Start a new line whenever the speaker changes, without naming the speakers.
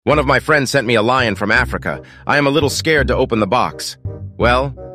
One of my friends sent me a lion from Africa. I am a little scared to open the box. Well,